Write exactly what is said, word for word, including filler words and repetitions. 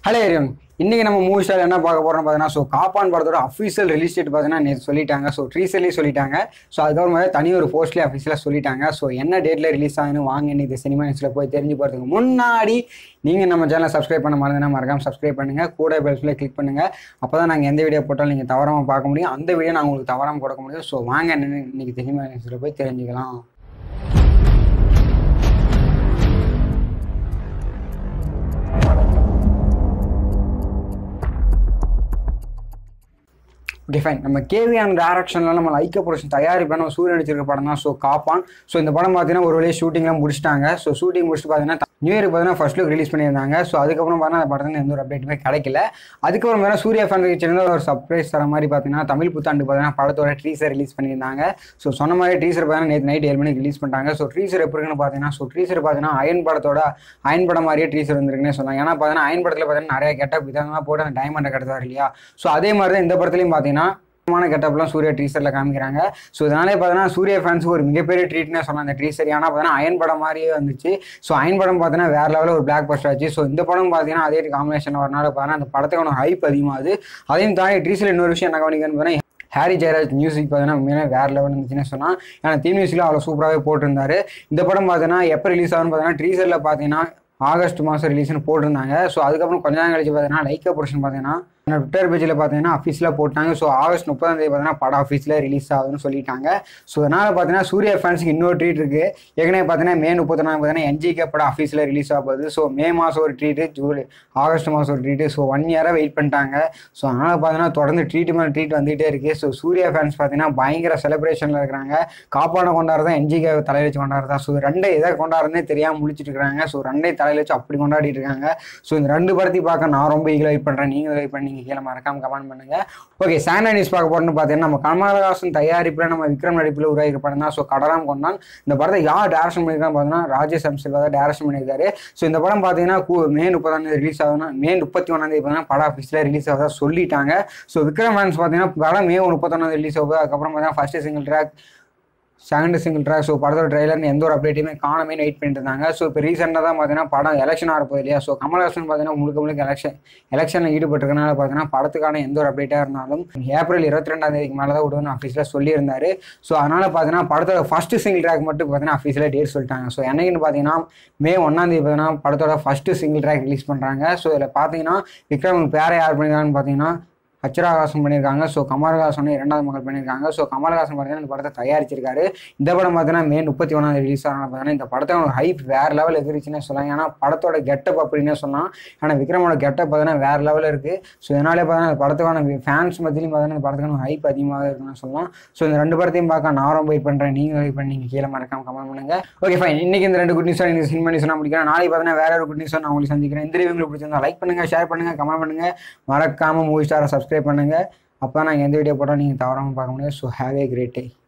Hello everyone. இன்னைக்கு நம்ம movie star என்ன பார்க்க போறோம்னு பார்த்தீங்கன்னா ஸோ காப்பான் படத்தோட அஃபீஷியல் ரிலீஸ் டேட் பார்த்தீங்கன்னா நேற்று சொல்லிட்டாங்க. ஸோ ட்ரீசர்லேயே சொல்லிட்டாங்க. ஸோ அதுக்கப்புறமா தனி ஒரு போஸ்ட்லேயே அஃபீஷியலாக சொல்லிட்டாங்க. ஸோ என்ன டேட்டில் ரிலீஸ் ஆகுன்னு வாங்க இன்னைக்கு சினிமா நியூஸில் போய் தெரிஞ்சு போகிறதுக்கு முன்னாடி நீங்கள் நம்ம சேனலை சப்ஸ்கிரைப் பண்ண மறந்துனா மறக்காம சப்ஸ்கிரைப் பண்ணுங்கள். கூட பெல்ஸில் கிளிக் பண்ணுங்கள். அப்போ தான் நாங்கள் எந்த வீடியோ போட்டாலும் நீங்கள் தவறாமல் பார்க்க முடியும். அந்த வீடியோ நான் உங்களுக்கு தவறாமல் கொடுக்க முடியும். ஸோ வாங்க என்னென்னு இன்னைக்கு சினிமா நியூஸில் போய் தெரிஞ்சுக்கலாம். Okay fine. நம்ம கேவியான டேரக்ஷனில் நம்ம லைக்க ப்ரொடக்ஷன் தயாரிப்பான நம்ம சூரிய நடிச்சிருக்க படம் தான் ஸோ காப்பான். ஸோ இந்த படம் பார்த்தீங்கன்னா ஒரு வழியாக ஷூட்டிங்லாம் முடிச்சிட்டாங்க. ஸோ ஷூட்டிங் முடிச்சுட்டு பார்த்தீங்கன்னா நியூ இயருக்கு பார்த்தீங்கன்னா ஃபர்ஸ்ட் லுக் ரிலீஸ் பண்ணியிருந்தாங்க. ஸோ அதுக்கப்புறம் பார்த்தீங்கன்னா அந்த படத்தில் எந்த ஒரு அப்டேட்டுமே கிடைக்கல. அதுக்கப்புறம் வேறு சூர்யா ஃபேன்ஸுக்கு சின்ன ஒரு சர்ப்ரைஸ் தர மாதிரி பார்த்தீங்கன்னா தமிழ் புத்தாண்டு பார்த்தீங்கன்னா படத்தோட ட்ரீசர் ரிலீஸ் பண்ணியிருந்தாங்க. ஸோ சொன்ன மாதிரி ட்ரீசர் பார்த்தீங்கன்னா நேற்று நைட் ஏழு மணிக்கு ரிலீஸ் பண்ணிட்டாங்க. ஸோ ட்ரீசர் எப்படி இருக்குன்னு பார்த்தீங்கன்னா ஸோ ட்ரீசர் பார்த்தீங்கன்னா அயன் படத்தோட அயன் படம் மாதிரியே ட்ரீசர் வந்துருக்குன்னே சொல்லலாம். ஏன்னா பார்த்தீங்கன்னா அயன் படத்தில் பார்த்தீங்கன்னா நிறைய கெட்டப் விதமாக போட்டு அந்த டைமண்டை கட்டுவார் இல்லையா. ஸோ அதே மாதிரி தான் இந்த படத்துலையும் பார்த்தீங்கன்னா கெட்டப்லாம் சூர்யா ட்ரீசரில் காமிக்கிறாங்க. ஸோ இதனாலே பார்த்தீங்கன்னா சூர்யா ஃபேன்ஸுக்கு ஒரு மிகப்பெரிய ட்ரீட்னே சொல்லலாம் அந்த ட்ரீசர். ஏன்னா பார்த்தீங்கன்னா அயன் படம் மாதிரியே வந்துச்சு. ஸோ அயன் படம் பார்த்தீங்கன்னா வேறு லெவலில் ஒரு பிளாக் பஸ்டர் ஆச்சு. ஸோ இந்த படம் பார்த்தீங்கன்னா அதே காம்பினேஷன் வரனால பார்த்தீங்கன்னா அந்த படத்துக்கான ஹைப் அதிகமாகுது. அதையும் தாண்டி ட்ரீசர் இன்னொரு விஷயம் என்ன கவனிக்கன்னு பார்த்தீங்கன்னா ஹாரி ஜெயராஜ் மியூசிக் பார்த்தீங்கன்னா உண்மையிலே வேறு லெவல் இருந்துச்சுன்னு சொன்னால். ஏன்னா தீம் மியூசிக்கில் அவ்வளோ சூப்பராகவே போட்டிருந்தாரு. இந்த படம் பார்த்தீங்கன்னா எப்போ ரிலீஸ் ஆகுன்னு பார்த்தீங்கன்னா ட்ரீசரில் பார்த்தீங்கன்னா ஆகஸ்ட் மாதம் ரிலீஸ்னு போட்டிருந்தாங்க. ஸோ அதுக்கப்புறம் கொஞ்ச நாள் கழிச்சு பார்த்தீங்கன்னா லைக்கா ப்ரொடக்ஷன் பார்த்தீங்கன்னா ட்விட்டர் பேஜில் பார்த்தீங்கன்னா அஃபீஸில் போட்டாங்க. ஸோ ஆகஸ்ட் முப்பதாம் தேதி பார்த்தீங்கன்னா படம் ஆஃபீஸில் ரிலீஸ் ஆகுதுன்னு சொல்லிட்டாங்க. ஸோ அதனால் பார்த்தீங்கன்னா சூர்யா ஃபேன்ஸுக்கு இன்னொரு ட்ரீட் இருக்குது. ஏற்கனவே பார்த்தீங்கன்னா மே முப்பத்தொன்னாம் பார்த்தீங்கன்னா என்ஜிகே படம் ஆஃபீஸில் ரிலீஸ் ஆகுது. ஸோ மே மாதம் ஒரு ட்ரீட்டு, ஜூலை ஆகஸ்ட் மாதம் ஒரு ட்ரீட்டு. ஸோ ஒன் இயராக வெயிட் பண்ணிட்டாங்க. ஸோ அதனால் பார்த்தீங்கன்னா தொடர்ந்து ட்ரீட் மேலே ட்ரீட் வந்துகிட்டே இருக்குது. ஸோ சூர்யா ஃபேன்ஸ் பார்த்தீங்கன்னா பயங்கர செலிப்ரேஷனில் இருக்கிறாங்க. காப்பான கொண்டாடுறதா என்ஜிகே தலையில் வச்சு கொண்டாடுறதா. ஸோ ரெண்டை எதை கொண்டாடுறதே தெரியாமல் முடிச்சுட்டு இருக்காங்க. ஸோ ரெண்டை தலையில் வச்சு அப்படி கொண்டாடிட்டு இருக்காங்க. ஸோ இந்த ரெண்டு படத்தையும் பார்க்க நான் ரொம்ப ஈகலாக வெயிட் பண்ணுறேன். நீங்கள் வெயிட் பண்ணி நீங்கள் கீழே மறக்காம கமெண்ட் பண்ணுங்க. ஓகே, சேனல் நியூஸ் பார்க்க போறோம்னு பார்த்தீங்கன்னா நம்ம கமலஹாசன் தயாரிப்பில் நம்ம விக்ரம் நடிப்பில் உருவாகிற படம் தான் ஸோ கடாரம் கொண்டான். இந்த படத்தை யார் டேரக்ஷன் பண்ணியிருக்கான்னு பார்த்தீங்கன்னா ராஜேஷ் அம்சில் தான் டேரக்ஷன் பண்ணியிருக்காரு. ஸோ இந்த படம் பார்த்தீங்கன்னா மே முப்பதாம் தேதி ரிலீஸ் ஆகுதுன்னா மே முப்பத்தி ஒன்றாம் தேதி பார்த்தீங்கன்னா படம் ஆஃபீஸில் ரிலீஸ் ஆகுதா சொல்லிட்டாங்க. ஸோ விக்ரம் ஃபேன்ஸ் பார்த்தீங்கன்னா படம் மே முப்பத்தொன்னாம் தேதி ரிலீஸ் ஆகுது. அதுக்கப்புறம் பார்த்தீங்கன்னா first single track, second single track, so படத்தோட ட்ரெய்லர்னு எந்த ஒரு அப்டேட்டுமே காணமே வெயிட் பண்ணிட்டு இருந்தாங்க. ஸோ இப்போ ரீசெண்டாக தான் பார்த்தீங்கன்னா படம் எலெக்ஷன் ஆகிறப்போது இல்லையா. ஸோ கமல்ஹாசன் பார்த்தீங்கன்னா முழுக்க முழுக்க எலெக்ஷன் எலெக்ஷனில் ஈடுபட்டிருக்கனால பார்த்தீங்கன்னா படத்துக்கான எந்த ஒரு அப்டேட்டாக இருந்தாலும் ஏப்ரல் இருபத்தி ரெண்டாம் தேதிக்கு மேலே தான் விடுவோம்னு ஆஃபீஸில் சொல்லியிருந்தாரு. ஸோ அதனால் பார்த்தீங்கன்னா படத்தோட ஃபஸ்ட்டு சிங்கிள் ட்ராக் மட்டும் பார்த்தீங்கன்னா ஆஃபீஸில் டேட் சொல்லிட்டாங்க. ஸோ என்னைக்குன்னு பார்த்தீங்கன்னா மே ஒன்றாம் தேதி பார்த்தீங்கன்னா படத்தோட ஃபஸ்ட்டு சிங்கிள் ட்ராக் ரிலீஸ் பண்ணுறாங்க. ஸோ இதில் பார்த்தீங்கன்னா விக்ரம் பேரை யார் பண்ணியிருக்காங்கன்னு பார்த்தீங்கன்னா அச்சராகாசம் பண்ணியிருக்காங்க. ஸோ கமல்ஹாசன் இரண்டாவது மகள் பண்ணியிருக்காங்க. ஸோ கமல்ஹாசன் பார்த்தீங்கன்னா இந்த படத்தை தயாரிச்சிருக்காரு. இந்த படம் பார்த்தீங்கன்னா மே முப்பத்தி ஒன்றாம் ரிலீஸ் ஆனால பார்த்தீங்கன்னா இந்த படத்தோட ஹைப் வேறு லெவல் எதிர்ச்சுன்னே சொல்லலாம். ஏன்னா படத்தோட கெட்டப் அப்படின்னே சொல்லலாம். ஆனால் விக்ரமோட கெட்டப் பார்த்தீங்கன்னா வேறு லெவலில் இருக்குது. ஸோ இதனாலே பார்த்தீங்கன்னா இந்த படத்துக்கான ஃபேன்ஸ் மத்தியிலையும் பார்த்தீங்கன்னா இந்த படத்துக்கான ஹைப் அதிகமாக இருக்குன்னு சொல்லலாம். ஸோ இந்த ரெண்டு படத்தையும் பார்க்க நான் ரொம்ப வெயிட் பண்ணுறேன். நீங்கள் வெயிட் பண்ணி நீங்கள் கீழே மறக்காம கமெண்ட் பண்ணுங்கள். Okay fine. இன்னைக்கு இந்த ரெண்டு குட் நியூஸாக நீங்கள் சினிமா நியூஸ் நான் முடிக்கிறேன். நாளைக்கு பார்த்தீங்கன்னா வேற ஒரு குட் நியூஸாக நான் உங்களுக்கு சந்திக்கிறேன். இந்த வீடியோ பிடிச்சிருந்தா லைக் பண்ணுங்கள், ஷேர் பண்ணுங்கள், கமெண்ட் பண்ணுங்கள். மறக்காமல் மூவி ஸ்டாரை சப்ஸ்கிரைப் பண்ணுங்கள். அப்போ நான் எந்த வீடியோ போட்டால் நீங்கள் தவறாமல் பார்க்க முடியும். So have a great day.